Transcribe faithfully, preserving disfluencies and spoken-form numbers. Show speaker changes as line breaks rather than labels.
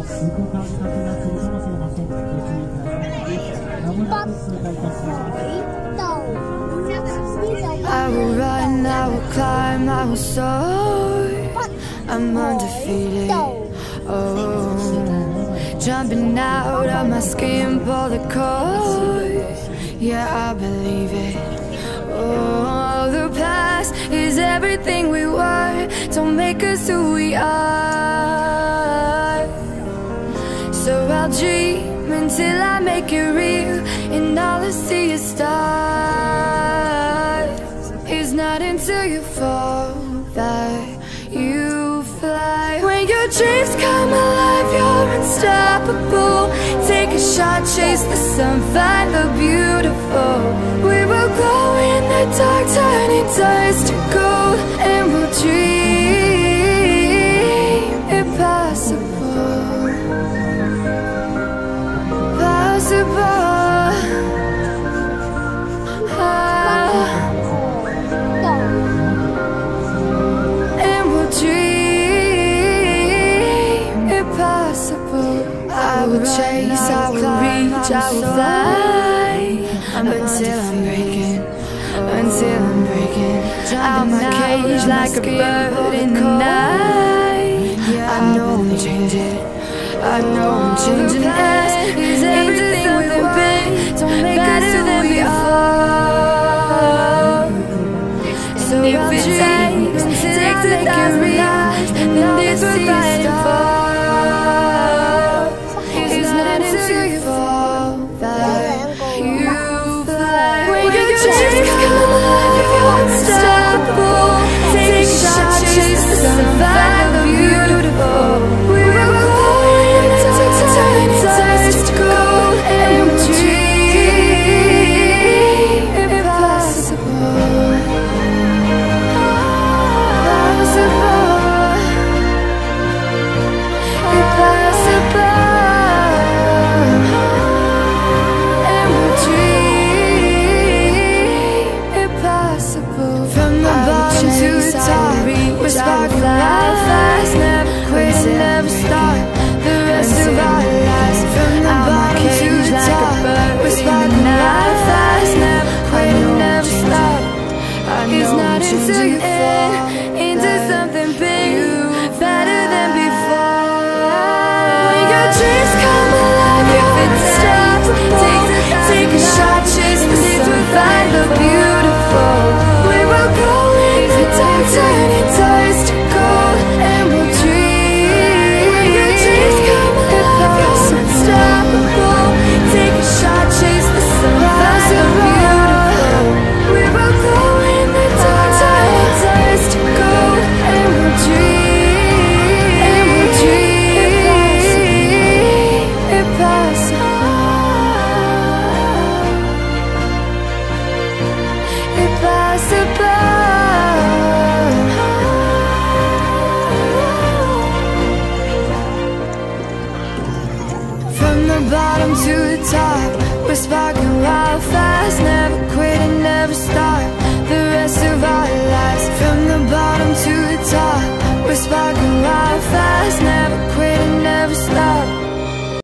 動かず先が来るかもしれません。ご注意ください。まもなく通過いたします。
I will run, I will climb, I will soar. I'm undefeated. Oh, jumping out of my skin, pull the cord. Yeah, I believe it. Oh, the past is everything we were. Don't make us who we are. So I'll dream until I make it real, and all I see is stars. It's not until you fall that you fly. When your dreams come alive, you're unstoppable. Take a shot, chase the sun, find the beautiful. We will glow in the dark, turning dust to gold, and we'll dream impossible. Possible. Ah. And we'll dream impossible. I will chase, I will reach, I will fly, until I'm breaking, until I'm breaking. Out my cage like a bird in the night. I know I'm changing, I know I'm changing. As is everything we've been, don't make us who we are. So if it takes, takes to make it real, then this we're fighting for.